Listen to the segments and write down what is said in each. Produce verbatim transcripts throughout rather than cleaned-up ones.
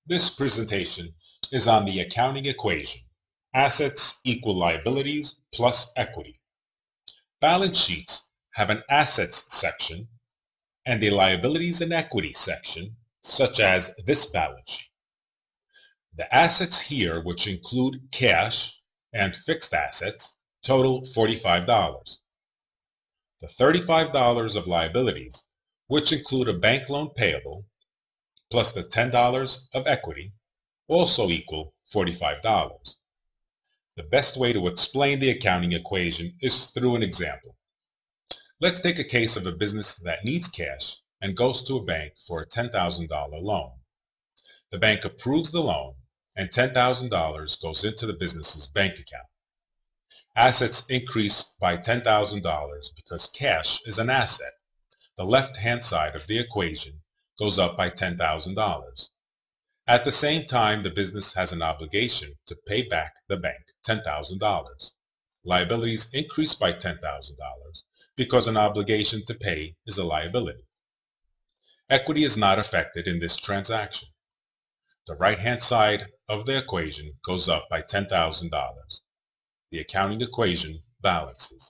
This presentation is on the accounting equation, assets equal liabilities plus equity. Balance sheets have an assets section and a liabilities and equity section, such as this balance sheet. The assets here, which include cash and fixed assets, total forty-five dollars. The thirty-five dollars of liabilities, which include a bank loan payable, plus the ten dollars of equity, also equal forty-five dollars. The best way to explain the accounting equation is through an example. Let's take a case of a business that needs cash and goes to a bank for a ten thousand dollar loan. The bank approves the loan and ten thousand dollars goes into the business's bank account. Assets increase by ten thousand dollars because cash is an asset. The left-hand side of the equation goes up by ten thousand dollars. At the same time, the business has an obligation to pay back the bank ten thousand dollars. Liabilities increase by ten thousand dollars because an obligation to pay is a liability. Equity is not affected in this transaction. The right-hand side of the equation goes up by ten thousand dollars. The accounting equation balances.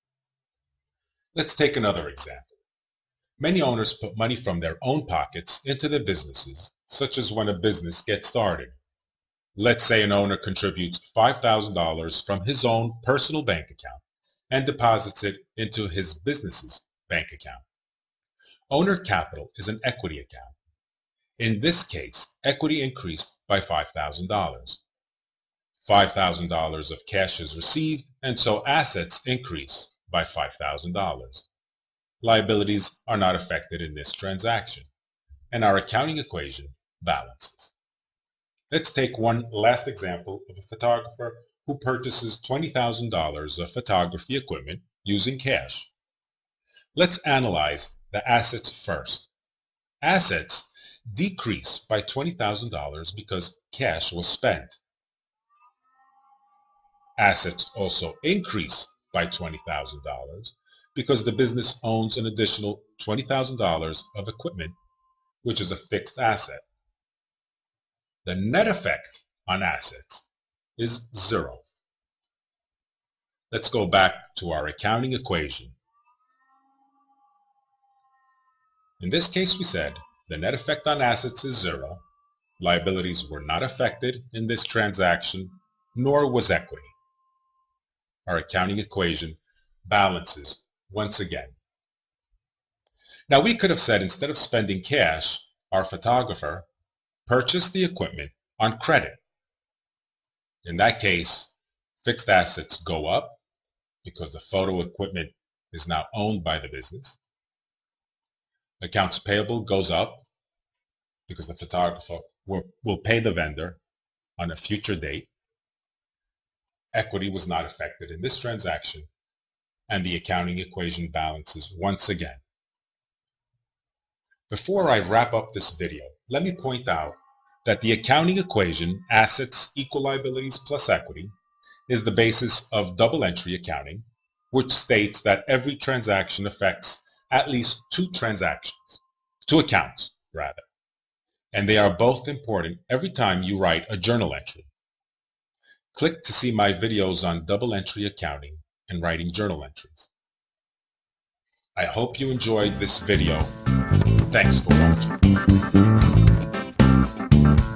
Let's take another example. Many owners put money from their own pockets into their businesses, such as when a business gets started. Let's say an owner contributes five thousand dollars from his own personal bank account and deposits it into his business's bank account. Owner capital is an equity account. In this case, equity increased by five thousand dollars. five thousand dollars of cash is received, and so assets increase by five thousand dollars. Liabilities are not affected in this transaction, and our accounting equation balances. Let's take one last example of a photographer who purchases twenty thousand dollars of photography equipment using cash. Let's analyze the assets first. Assets decrease by twenty thousand dollars because cash was spent. Assets also increase by twenty thousand dollars because the business owns an additional twenty thousand dollars of equipment, which is a fixed asset. The net effect on assets is zero. Let's go back to our accounting equation. In this case, we said the net effect on assets is zero. Liabilities were not affected in this transaction, nor was equity. Our accounting equation balances once again. Now we could have said, instead of spending cash, our photographer purchased the equipment on credit. In that case, fixed assets go up because the photo equipment is now owned by the business. Accounts payable goes up because the photographer will, will pay the vendor on a future date. Equity was not affected in this transaction, and the accounting equation balances once again. Before I wrap up this video, let me point out that the accounting equation, assets equal liabilities plus equity, is the basis of double entry accounting, which states that every transaction affects at least two transactions, two accounts rather, and they are both important every time you write a journal entry. Click to see my videos on double entry accounting and writing journal entries. I hope you enjoyed this video. Thanks for watching.